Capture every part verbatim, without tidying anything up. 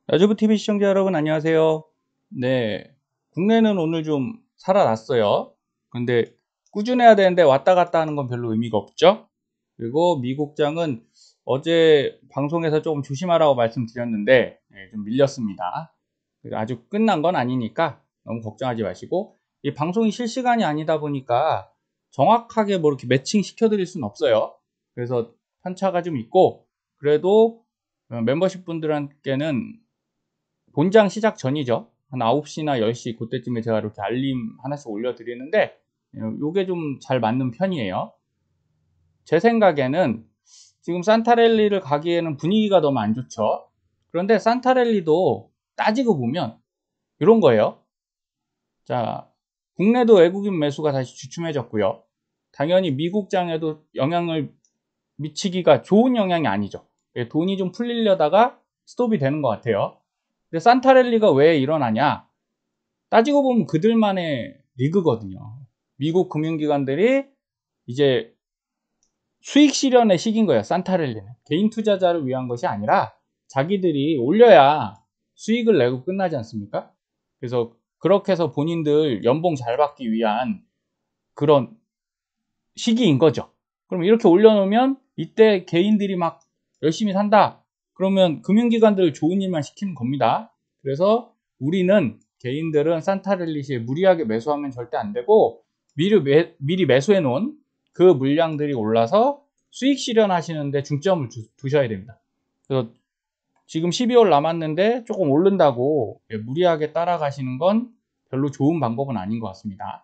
라주브티비 시청자 여러분 안녕하세요. 네, 국내는 오늘 좀 살아났어요. 근데 꾸준해야 되는데 왔다 갔다 하는 건 별로 의미가 없죠. 그리고 미국장은 어제 방송에서 조금 조심하라고 말씀드렸는데 네, 좀 밀렸습니다. 아주 끝난 건 아니니까 너무 걱정하지 마시고, 이 방송이 실시간이 아니다 보니까 정확하게 뭐 이렇게 매칭 시켜드릴 수는 없어요. 그래서 편차가 좀 있고, 그래도 멤버십 분들한테는 본장 시작 전이죠. 한 아홉 시나 열 시 그때쯤에 제가 이렇게 알림 하나씩 올려드리는데 요게 좀 잘 맞는 편이에요. 제 생각에는 지금 산타랠리를 가기에는 분위기가 너무 안 좋죠. 그런데 산타랠리도 따지고 보면 이런 거예요. 자, 국내도 외국인 매수가 다시 주춤해졌고요. 당연히 미국장에도 영향을 미치기가 좋은 영향이 아니죠. 돈이 좀 풀리려다가 스톱이 되는 것 같아요. 근데 산타랠리가 왜 일어나냐? 따지고 보면 그들만의 리그거든요. 미국 금융기관들이 이제 수익 실현의 시기인 거예요. 산타랠리는 개인 투자자를 위한 것이 아니라 자기들이 올려야 수익을 내고 끝나지 않습니까? 그래서 그렇게 해서 본인들 연봉 잘 받기 위한 그런 시기인 거죠. 그럼 이렇게 올려놓으면 이때 개인들이 막 열심히 산다, 그러면 금융기관들 좋은 일만 시키는 겁니다. 그래서 우리는 개인들은 산타랠리 시에 무리하게 매수하면 절대 안 되고, 미리, 매, 미리 매수해 놓은 그 물량들이 올라서 수익 실현하시는데 중점을 두, 두셔야 됩니다. 그래서 지금 십이월 남았는데 조금 오른다고 무리하게 따라가시는 건 별로 좋은 방법은 아닌 것 같습니다.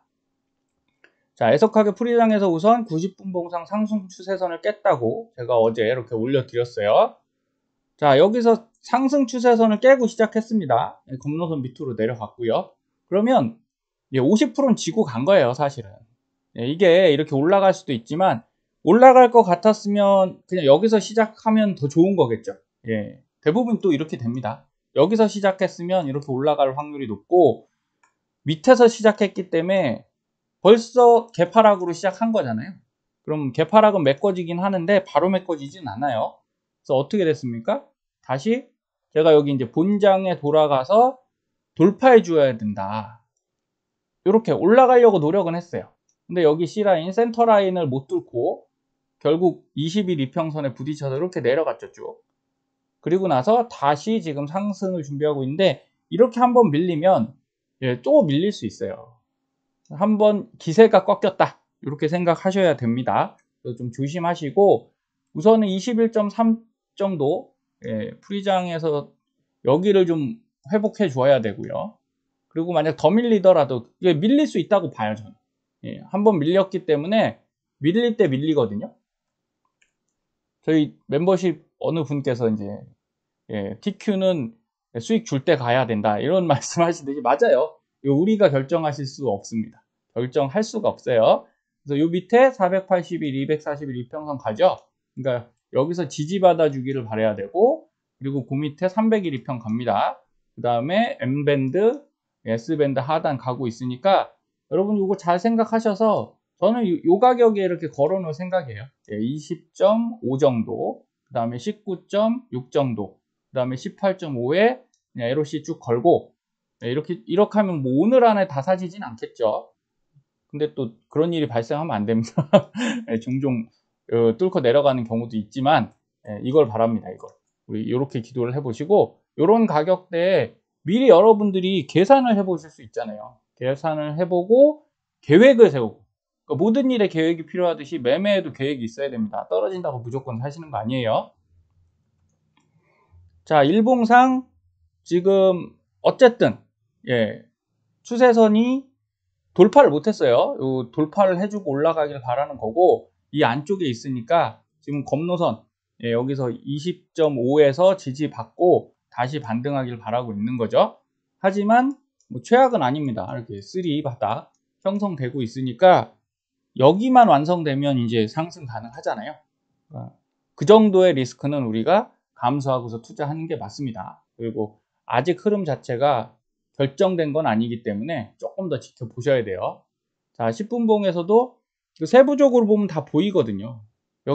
자, 애석하게 풀이장에서 우선 구십 분 봉상 상승 추세선을 깼다고 제가 어제 이렇게 올려드렸어요. 자, 여기서 상승 추세선을 깨고 시작했습니다. 검노선 밑으로 내려갔고요. 그러면 오십 퍼센트는 지고 간 거예요, 사실은. 이게 이렇게 올라갈 수도 있지만 올라갈 것 같았으면 그냥 여기서 시작하면 더 좋은 거겠죠. 예, 대부분 또 이렇게 됩니다. 여기서 시작했으면 이렇게 올라갈 확률이 높고, 밑에서 시작했기 때문에 벌써 개파락으로 시작한 거잖아요. 그럼 개파락은 메꿔지긴 하는데 바로 메꿔지진 않아요. 그래서 어떻게 됐습니까? 다시 제가 여기 이제 본장에 돌아가서 돌파해 줘야 된다, 이렇게 올라가려고 노력은 했어요. 근데 여기 C라인, 센터라인을 못 뚫고 결국 이십 일 이평선에 부딪혀서 이렇게 내려갔죠, 쭉. 그리고 나서 다시 지금 상승을 준비하고 있는데, 이렇게 한번 밀리면 예, 또 밀릴 수 있어요. 한번 기세가 꺾였다, 이렇게 생각하셔야 됩니다. 좀 조심하시고, 우선은 이십일 점 삼 정도 예, 프리장에서 여기를 좀 회복해 줘야 되고요. 그리고 만약 더 밀리더라도 이게 밀릴 수 있다고 봐요, 저는. 예, 한번 밀렸기 때문에 밀릴 때 밀리거든요. 저희 멤버십 어느 분께서 이제 예, 티큐는 수익 줄 때 가야 된다, 이런 말씀 하시듯이 맞아요. 이거 우리가 결정하실 수 없습니다. 결정할 수가 없어요. 그래서 요 밑에 사백팔십일, 이백사십일 이평선 가죠. 그러니까 여기서 지지받아 주기를 바라야 되고, 그리고 그 밑에 삼백 일 이평 갑니다. 그 다음에 M밴드, S밴드 하단 가고 있으니까 여러분 이거 잘 생각하셔서, 저는 요, 요 가격에 이렇게 걸어 놓을 생각이에요. 이십 점 오 정도, 그 다음에 십구 점 육 정도, 그 다음에 십팔 점 오에 그냥 엘오씨 쭉 걸고, 이렇게 이렇게 하면 뭐 오늘 안에 다 사지진 않겠죠. 근데 또 그런 일이 발생하면 안 됩니다. 종종 어, 뚫고 내려가는 경우도 있지만 예, 이걸 바랍니다. 이걸 우리 이렇게 기도를 해보시고, 이런 가격대에 미리 여러분들이 계산을 해보실 수 있잖아요. 계산을 해보고 계획을 세우고, 그러니까 모든 일에 계획이 필요하듯이 매매에도 계획이 있어야 됩니다. 떨어진다고 무조건 사시는 거 아니에요. 자, 일봉상 지금 어쨌든 예, 추세선이 돌파를 못했어요. 요 돌파를 해주고 올라가길 바라는 거고, 이 안쪽에 있으니까 지금 검노선 예, 여기서 이십 점 오에서 지지받고 다시 반등하길 바라고 있는 거죠. 하지만 뭐 최악은 아닙니다. 이렇게 삼 바닥 형성되고 있으니까 여기만 완성되면 이제 상승 가능하잖아요. 그 정도의 리스크는 우리가 감수하고서 투자하는 게 맞습니다. 그리고 아직 흐름 자체가 결정된 건 아니기 때문에 조금 더 지켜보셔야 돼요. 자, 십 분봉에서도 세부적으로 보면 다 보이거든요.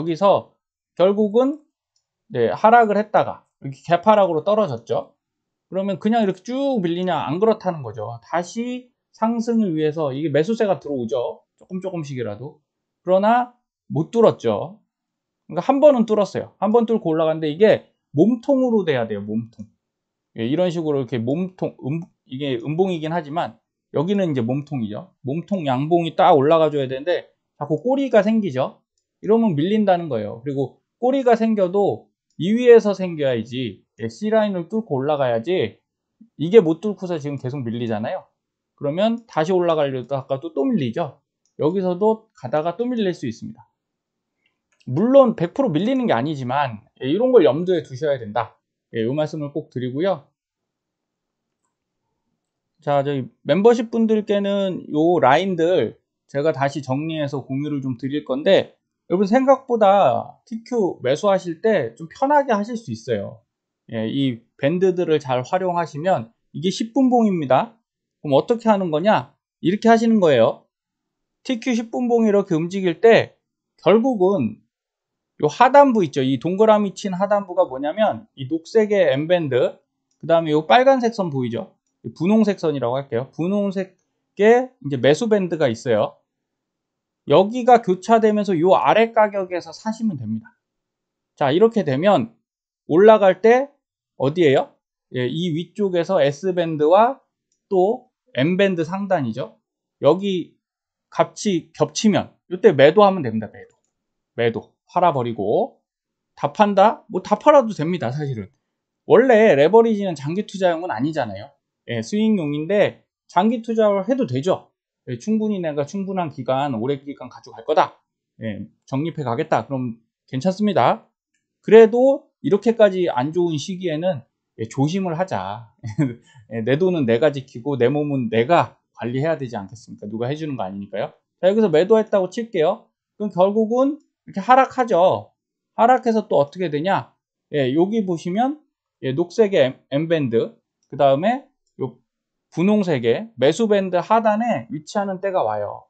여기서 결국은 네, 하락을 했다가 이렇게 개파락으로 떨어졌죠. 그러면 그냥 이렇게 쭉 밀리냐? 안 그렇다는 거죠. 다시 상승을 위해서 이게 매수세가 들어오죠. 조금 조금씩이라도. 그러나 못 뚫었죠. 그러니까 한 번은 뚫었어요. 한 번 뚫고 올라갔는데 이게 몸통으로 돼야 돼요. 몸통. 예, 이런 식으로 이렇게 몸통, 음, 이게 음봉이긴 하지만 여기는 이제 몸통이죠. 몸통 양봉이 딱 올라가 줘야 되는데 자꾸 꼬리가 생기죠. 이러면 밀린다는 거예요. 그리고 꼬리가 생겨도 이 위에서 생겨야지, 예, C라인을 뚫고 올라가야지. 이게 못 뚫고서 지금 계속 밀리잖아요. 그러면 다시 올라가려도 아까도 또 밀리죠. 여기서도 가다가 또 밀릴 수 있습니다. 물론 백 퍼센트 밀리는 게 아니지만, 예, 이런 걸 염두에 두셔야 된다. 예, 이 말씀을 꼭 드리고요. 자, 저희 멤버십 분들께는 요 라인들 제가 다시 정리해서 공유를 좀 드릴 건데, 여러분 생각보다 티큐 매수하실 때 좀 편하게 하실 수 있어요. 예, 이 밴드들을 잘 활용하시면 이게 십 분봉입니다. 그럼 어떻게 하는 거냐? 이렇게 하시는 거예요. 티큐 십 분봉이 이렇게 움직일 때 결국은 요 하단부 있죠. 이 동그라미 친 하단부가 뭐냐면 이 녹색의 M밴드, 그 다음에 요 빨간색 선 보이죠? 분홍색 선이라고 할게요. 분홍색의 이제 매수 밴드가 있어요. 여기가 교차되면서 요 아래 가격에서 사시면 됩니다. 자, 이렇게 되면 올라갈 때 어디에요? 예, 이 위쪽에서 S밴드와 또 M밴드 상단이죠. 여기 같이 겹치면 이때 매도하면 됩니다. 매도. 매도. 팔아버리고. 다 판다? 뭐 다 팔아도 됩니다. 사실은. 원래 레버리지는 장기 투자용은 아니잖아요. 예, 스윙용인데 장기 투자를 해도 되죠. 예, 충분히 내가 충분한 기간, 오래 기간 가져갈 거다. 예, 적립해 가겠다. 그럼 괜찮습니다. 그래도 이렇게까지 안 좋은 시기에는, 예, 조심을 하자. 예, 내 돈은 내가 지키고 내 몸은 내가 관리해야 되지 않겠습니까? 누가 해주는 거 아니니까요. 자, 여기서 매도했다고 칠게요. 그럼 결국은 이렇게 하락하죠. 하락해서 또 어떻게 되냐? 예, 여기 보시면, 예, 녹색의 M밴드, 그 다음에 요 분홍색의 매수밴드 하단에 위치하는 때가 와요.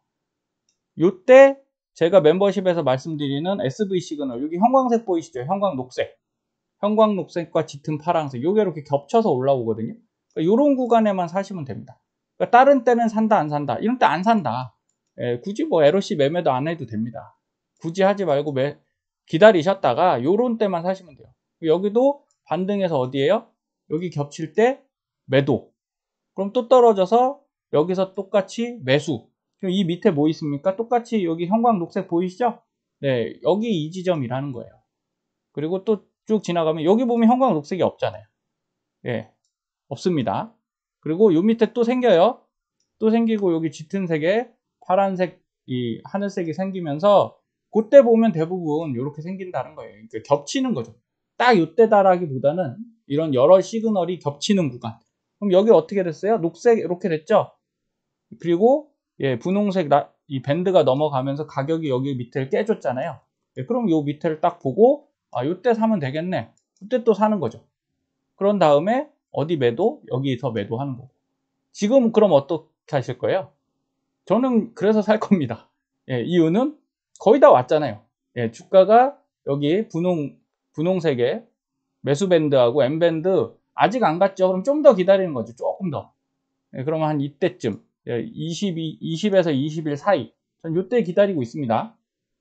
요때 제가 멤버십에서 말씀드리는 에스브이 시그널, 여기 형광색 보이시죠? 형광 녹색. 형광 녹색과 짙은 파란색. 요게 이렇게 겹쳐서 올라오거든요. 그러니까 요런 구간에만 사시면 됩니다. 그러니까 다른 때는 산다, 안 산다. 이런 때 안 산다. 예, 굳이 뭐 엘오씨 매매도 안 해도 됩니다. 굳이 하지 말고 매, 기다리셨다가 요런 때만 사시면 돼요. 여기도 반등해서 어디에요? 여기 겹칠 때 매도. 그럼 또 떨어져서 여기서 똑같이 매수. 그럼 이 밑에 뭐 있습니까? 똑같이 여기 형광 녹색 보이시죠? 네, 여기 이 지점이라는 거예요. 그리고 또 쭉 지나가면 여기 보면 형광 녹색이 없잖아요. 예, 없습니다. 그리고 요 밑에 또 생겨요. 또 생기고 여기 짙은 색에 파란색, 이 하늘색이 생기면서 그때 보면 대부분 이렇게 생긴다는 거예요. 그러니까 겹치는 거죠. 딱 이때다라기보다는 이런 여러 시그널이 겹치는 구간. 그럼 여기 어떻게 됐어요? 녹색 이렇게 됐죠? 그리고 예, 분홍색 나, 이 밴드가 넘어가면서 가격이 여기 밑에를 깨줬잖아요. 예, 그럼 요 밑에를 딱 보고 아, 요때 사면 되겠네. 그때 또 사는 거죠. 그런 다음에 어디 매도? 여기서 매도하는 거고. 지금 그럼 어떻게 하실 거예요? 저는 그래서 살 겁니다. 예, 이유는 거의 다 왔잖아요. 예, 주가가 여기 분홍, 분홍색의 매수밴드하고 M밴드 아직 안 갔죠? 그럼 좀 더 기다리는 거죠. 조금 더. 예, 그러면 한 이때쯤, 예, 이십이, 이십에서 이십 일 사이. 전 이때 기다리고 있습니다.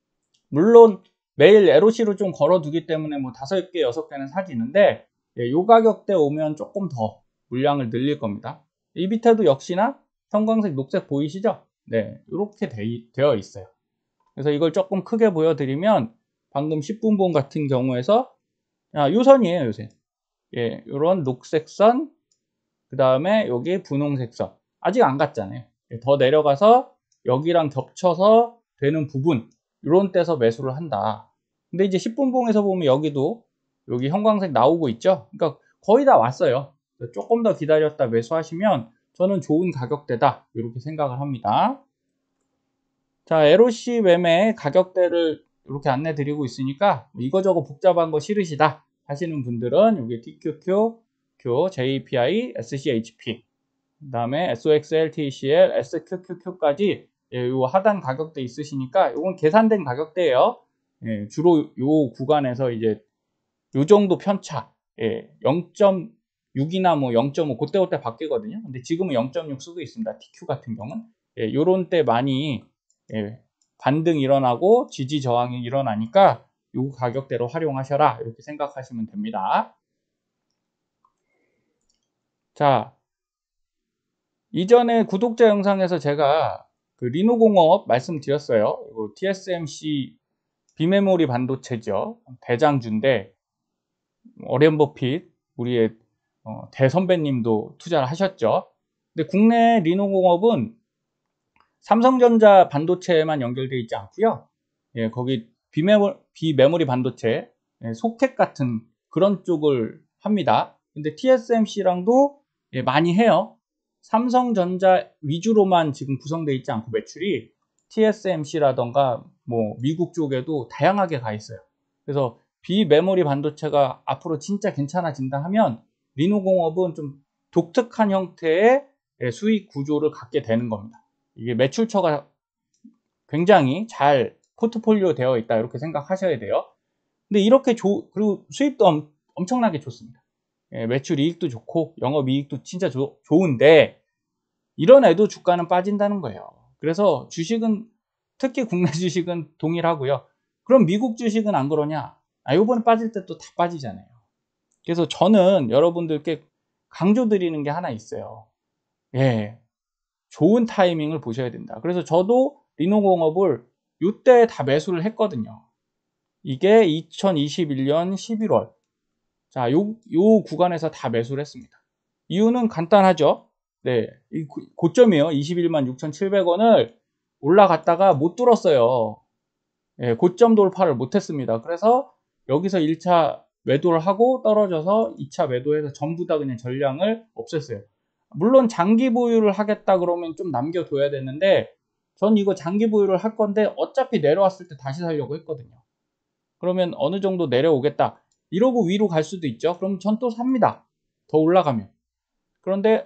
물론 매일 엘오씨로 좀 걸어두기 때문에 뭐 다섯 개, 여섯 개는 사지는데, 예, 요 가격대 오면 조금 더 물량을 늘릴 겁니다. 이 밑에도 역시나 형광색, 녹색 보이시죠? 네, 이렇게 되어 있어요. 그래서 이걸 조금 크게 보여드리면 방금 십 분봉 같은 경우에서 아, 요 선이에요, 요새. 예, 요런 녹색 선, 그 다음에 여기 분홍색 선. 아직 안 갔잖아요. 예, 더 내려가서 여기랑 겹쳐서 되는 부분, 요런 데서 매수를 한다. 근데 이제 십 분봉에서 보면 여기도 여기 형광색 나오고 있죠? 그러니까 거의 다 왔어요. 조금 더 기다렸다 매수하시면 저는 좋은 가격대다. 이렇게 생각을 합니다. 자, 엘오씨 매매 가격대를 이렇게 안내 드리고 있으니까 이거저거 복잡한 거 싫으시다 하시는 분들은 여기 티큐큐, Q, 제이피아이, 에스씨에이치피, 그 다음에 에스오엑스엘, 티이씨엘, 에스큐큐큐까지 예, 요 하단 가격대 있으시니까 이건 계산된 가격대예요. 예, 주로 요 구간에서 이제 요 정도 편차, 예, 영 점 육이나 뭐 영 점 오 그때 그때 바뀌거든요. 근데 지금은 영 점 육 쓰고 있습니다. 티큐 같은 경우는. 예, 요런 때 많이 예, 반등이 일어나고 지지 저항이 일어나니까 요 가격대로 활용하셔라 이렇게 생각하시면 됩니다. 자, 이전에 구독자 영상에서 제가 그 리노공업 말씀드렸어요. 이거 티에스엠씨 비메모리 반도체죠. 대장주인데 어렌 버핏 우리의 어, 대선배님도 투자를 하셨죠. 근데 국내 리노공업은 삼성전자 반도체에만 연결되어 있지 않고요. 예, 거기 비메모, 비메모리 반도체, 예, 소켓 같은 그런 쪽을 합니다. 근데 티에스엠씨랑도 예, 많이 해요. 삼성전자 위주로만 지금 구성되어 있지 않고 매출이 티에스엠씨라던가 뭐 미국 쪽에도 다양하게 가 있어요. 그래서 비메모리 반도체가 앞으로 진짜 괜찮아진다 하면 리노공업은 좀 독특한 형태의 수익 구조를 갖게 되는 겁니다. 이게 매출처가 굉장히 잘 포트폴리오 되어 있다 이렇게 생각하셔야 돼요. 근데 이렇게 조, 그리고 수입도 엄, 엄청나게 좋습니다. 예, 매출 이익도 좋고 영업 이익도 진짜 조, 좋은데 이런 애도 주가는 빠진다는 거예요. 그래서 주식은 특히 국내 주식은 동일하고요. 그럼 미국 주식은 안 그러냐? 아, 요번에 빠질 때 또 다 빠지잖아요. 그래서 저는 여러분들께 강조드리는 게 하나 있어요. 예, 좋은 타이밍을 보셔야 된다. 그래서 저도 리노공업을 이때 다 매수를 했거든요. 이게 이천이십일 년 십일월. 자, 요, 요 구간에서 다 매수를 했습니다. 이유는 간단하죠. 네, 이 고점이에요. 이십일만 육천칠백 원을 올라갔다가 못 뚫었어요. 예, 고점 돌파를 못 했습니다. 그래서 여기서 일 차 매도를 하고 떨어져서 이 차 매도해서 전부 다 그냥 전량을 없앴어요. 물론 장기 보유를 하겠다 그러면 좀 남겨둬야 되는데 전 이거 장기 보유를 할 건데 어차피 내려왔을 때 다시 살려고 했거든요. 그러면 어느 정도 내려오겠다 이러고 위로 갈 수도 있죠. 그럼 전 또 삽니다. 더 올라가면. 그런데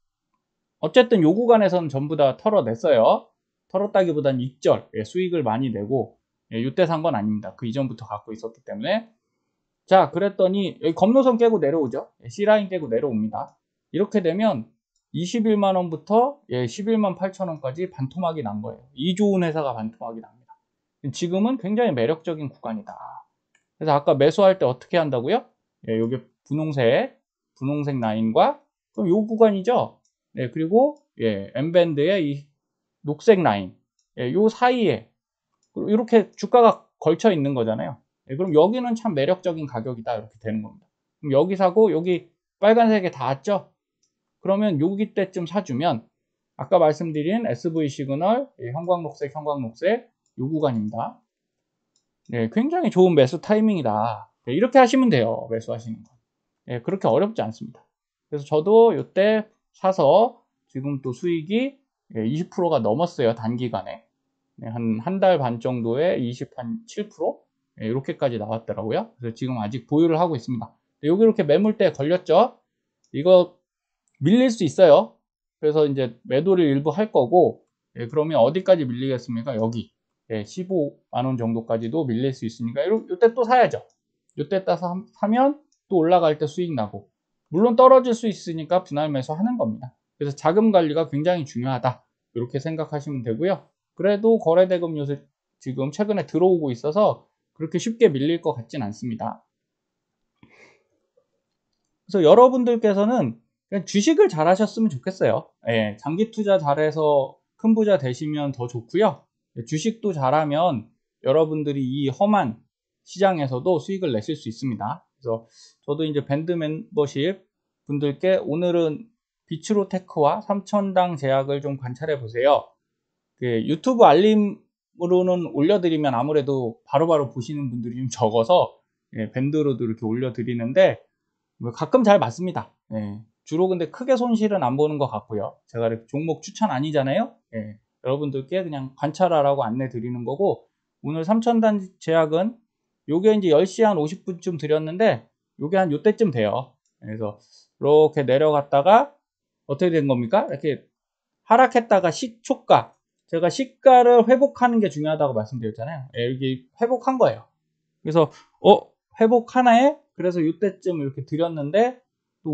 어쨌든 요 구간에서는 전부 다 털어냈어요. 털었다기보다는 익절, 예, 수익을 많이 내고 예, 이때 산 건 아닙니다. 그 이전부터 갖고 있었기 때문에. 자, 그랬더니 여기 검노선 깨고 내려오죠. 예, C라인 깨고 내려옵니다. 이렇게 되면 이십일만 원부터 예, 십일만 팔천 원까지 반토막이 난 거예요. 이 좋은 회사가 반토막이 납니다. 지금은 굉장히 매력적인 구간이다. 그래서 아까 매수할 때 어떻게 한다고요? 예, 요게 분홍색, 분홍색 라인과 그럼 요 구간이죠. 예, 그리고 예, M밴드의 이 녹색 라인, 예, 요 사이에 이렇게 주가가 걸쳐 있는 거잖아요. 예, 그럼 여기는 참 매력적인 가격이다 이렇게 되는 겁니다. 그럼 여기 사고 여기 빨간색에 닿았죠? 그러면 여기 때쯤 사주면 아까 말씀드린 에스브이 시그널, 예, 형광녹색, 형광녹색 요 구간입니다. 예, 굉장히 좋은 매수 타이밍이다. 예, 이렇게 하시면 돼요. 매수하시는 거. 예, 그렇게 어렵지 않습니다. 그래서 저도 이때 사서 지금 또 수익이 이십 퍼센트가 넘었어요. 단기간에. 한 한 달 반 정도에 이십칠 퍼센트? 예, 이렇게까지 나왔더라고요. 그래서 지금 아직 보유를 하고 있습니다. 여기 이렇게 매물대 걸렸죠? 이거 밀릴 수 있어요. 그래서 이제 매도를 일부 할 거고, 예, 그러면 어디까지 밀리겠습니까? 여기. 예, 십오만 원 정도까지도 밀릴 수 있으니까, 이때 또 사야죠. 이때 따서 사면 또 올라갈 때 수익 나고, 물론 떨어질 수 있으니까 분할 매수 하는 겁니다. 그래서 자금 관리가 굉장히 중요하다. 이렇게 생각하시면 되고요. 그래도 거래대금 요새 지금 최근에 들어오고 있어서 그렇게 쉽게 밀릴 것 같진 않습니다. 그래서 여러분들께서는 그냥 주식을 잘 하셨으면 좋겠어요. 예, 장기 투자 잘해서 큰 부자 되시면 더 좋고요. 주식도 잘하면 여러분들이 이 험한 시장에서도 수익을 내실 수 있습니다. 그래서 저도 이제 밴드 멤버십 분들께 오늘은 비츠로테크와 삼천당 제약을 좀 관찰해 보세요. 그 유튜브 알림으로는 올려드리면 아무래도 바로바로 바로 보시는 분들이 좀 적어서 예, 밴드로도 이렇게 올려드리는데 가끔 잘 맞습니다. 예. 주로 근데 크게 손실은 안 보는 것 같고요. 제가 이렇게 종목 추천 아니잖아요. 예. 여러분들께 그냥 관찰하라고 안내 드리는 거고, 오늘 삼천단 제약은 요게 이제 열 시 한 오십 분쯤 드렸는데 요게 한 요때쯤 돼요. 그래서 이렇게 내려갔다가 어떻게 된 겁니까? 이렇게 하락했다가 시초가, 제가 시가를 회복하는 게 중요하다고 말씀드렸잖아요. 예, 여기 회복한 거예요. 그래서 어 회복하나에? 그래서 이때쯤 이렇게 드렸는데 또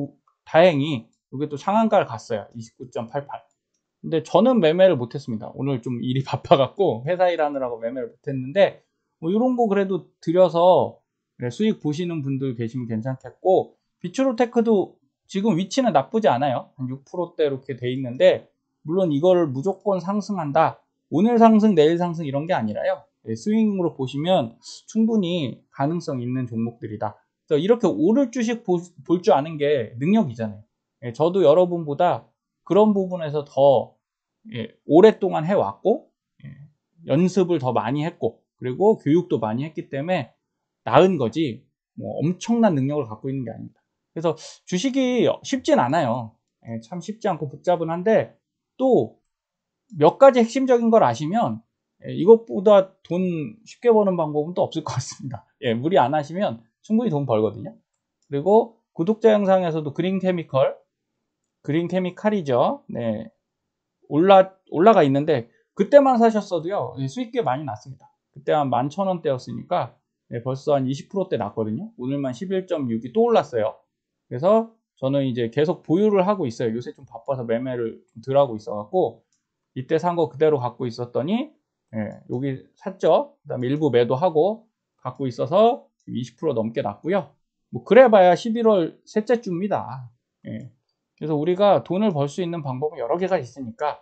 다행히 이게 또 상한가를 갔어요. 이십구 점 팔팔. 근데 저는 매매를 못했습니다. 오늘 좀 일이 바빠갖고 회사 일하느라고 매매를 못했는데 뭐 이런 거 그래도 들여서 수익 보시는 분들 계시면 괜찮겠고, 비추로테크도 지금 위치는 나쁘지 않아요. 한 육 퍼센트대 이렇게 돼 있는데, 물론 이거를 무조건 상승한다, 오늘 상승 내일 상승 이런 게 아니라요, 스윙으로 보시면 충분히 가능성 있는 종목들이다. 그래서 이렇게 오를 주식 볼 줄 아는 게 능력이잖아요. 저도 여러분보다 그런 부분에서 더 예, 오랫동안 해왔고, 예, 연습을 더 많이 했고, 그리고 교육도 많이 했기 때문에 나은 거지 뭐 엄청난 능력을 갖고 있는 게 아닙니다. 그래서 주식이 쉽진 않아요. 예, 참 쉽지 않고 복잡은 한데, 또 몇 가지 핵심적인 걸 아시면 예, 이것보다 돈 쉽게 버는 방법은 또 없을 것 같습니다. 예, 무리 안 하시면 충분히 돈 벌거든요. 그리고 구독자 영상에서도 그린 케미컬, 그린 케미칼이죠. 네, 올라, 올라가 있는데, 그때만 사셨어도요, 수익 꽤 많이 났습니다. 그때 한 만 천 원대였으니까 네, 벌써 한 이십 퍼센트대 났거든요. 오늘만 십일 점 육이 또 올랐어요. 그래서 저는 이제 계속 보유를 하고 있어요. 요새 좀 바빠서 매매를 좀 덜 하고 있어갖고, 이때 산 거 그대로 갖고 있었더니, 예, 여기 샀죠. 그 다음에 일부 매도하고 갖고 있어서 이십 퍼센트 넘게 났고요. 뭐 그래봐야 십일월 셋째 주입니다. 예. 그래서 우리가 돈을 벌 수 있는 방법은 여러 개가 있으니까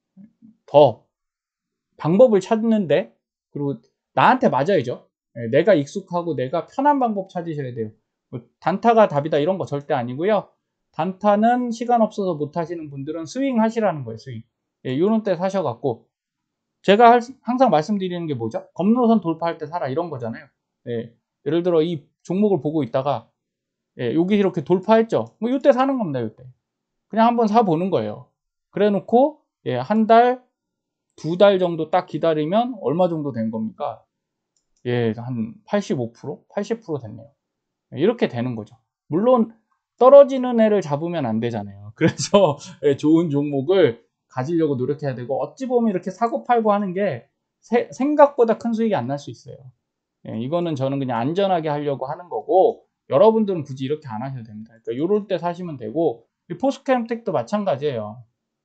더 방법을 찾는데, 그리고 나한테 맞아야죠. 예, 내가 익숙하고 내가 편한 방법 찾으셔야 돼요. 뭐 단타가 답이다 이런 거 절대 아니고요. 단타는 시간 없어서 못 하시는 분들은 스윙 하시라는 거예요. 스윙. 예, 이런 때 사셔갖고, 제가 할, 항상 말씀드리는 게 뭐죠? 검노선 돌파할 때 사라 이런 거잖아요. 예, 예를 들어 이 종목을 보고 있다가 예, 여기 이렇게 돌파했죠. 뭐 이때 사는 겁니다. 이때 그냥 한번 사보는 거예요. 그래 놓고 예, 한 달, 두 달 정도 딱 기다리면 얼마 정도 된 겁니까? 예, 한 팔십오 퍼센트? 팔십 퍼센트 됐네요. 이렇게 되는 거죠. 물론 떨어지는 애를 잡으면 안 되잖아요. 그래서 예, 좋은 종목을 가지려고 노력해야 되고, 어찌 보면 이렇게 사고 팔고 하는 게 세, 생각보다 큰 수익이 안 날 수 있어요. 예, 이거는 저는 그냥 안전하게 하려고 하는 거고, 여러분들은 굳이 이렇게 안 하셔도 됩니다. 그러니까 이럴 때 사시면 되고, 포스캠텍도 마찬가지예요.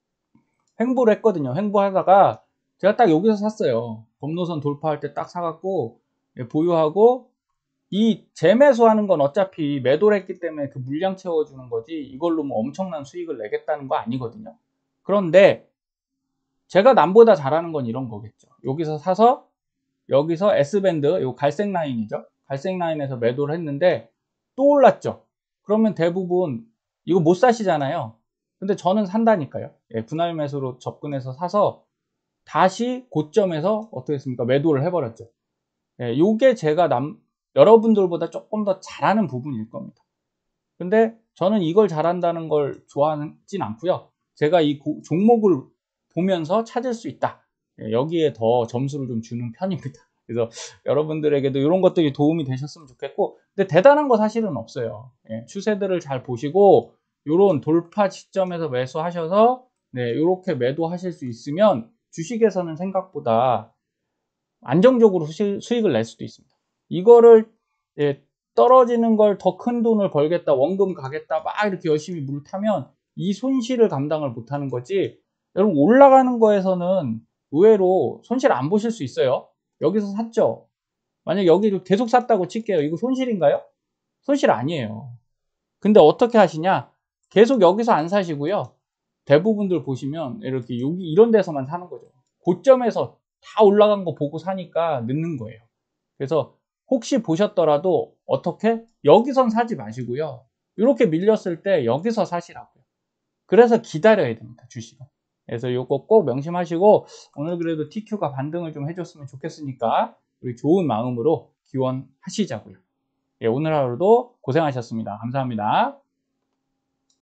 횡보를 했거든요. 횡보하다가 제가 딱 여기서 샀어요. 검노선 돌파할 때 딱 사갖고 예, 보유하고, 이 재매수하는 건 어차피 매도를 했기 때문에 그 물량 채워주는 거지 이걸로 뭐 엄청난 수익을 내겠다는 거 아니거든요. 그런데 제가 남보다 잘하는 건 이런 거겠죠. 여기서 사서 여기서 S밴드, 요 갈색 라인이죠. 갈색 라인에서 매도를 했는데 또 올랐죠. 그러면 대부분 이거 못 사시잖아요. 근데 저는 산다니까요. 예, 분할 매수로 접근해서 사서 다시 고점에서 어떻게 했습니까? 매도를 해버렸죠. 예, 요게 제가 남, 여러분들보다 조금 더 잘하는 부분일 겁니다. 근데 저는 이걸 잘한다는 걸 좋아하진 않고요. 제가 이 고, 종목을 보면서 찾을 수 있다. 예, 여기에 더 점수를 좀 주는 편입니다. 그래서 여러분들에게도 이런 것들이 도움이 되셨으면 좋겠고, 근데 대단한 거 사실은 없어요. 예, 추세들을 잘 보시고 이런 돌파 시점에서 매수하셔서 네, 이렇게 매도하실 수 있으면 주식에서는 생각보다 안정적으로 수익, 수익을 낼 수도 있습니다. 이거를 예, 떨어지는 걸 더 큰 돈을 벌겠다, 원금 가겠다 막 이렇게 열심히 물 타면 이 손실을 감당을 못하는 거지, 여러분 올라가는 거에서는 의외로 손실 안 보실 수 있어요. 여기서 샀죠. 만약 여기를 계속 샀다고 칠게요. 이거 손실인가요? 손실 아니에요. 근데 어떻게 하시냐? 계속 여기서 안 사시고요. 대부분들 보시면 이렇게 여기 이런 데서만 사는 거죠. 고점에서 다 올라간 거 보고 사니까 늦는 거예요. 그래서 혹시 보셨더라도 어떻게? 여기선 사지 마시고요. 이렇게 밀렸을 때 여기서 사시라고요. 그래서 기다려야 됩니다. 주식은. 그래서 이거 꼭 명심하시고, 오늘 그래도 티큐가 반등을 좀 해줬으면 좋겠으니까 우리 좋은 마음으로 기원하시자고요. 예, 오늘 하루도 고생하셨습니다. 감사합니다.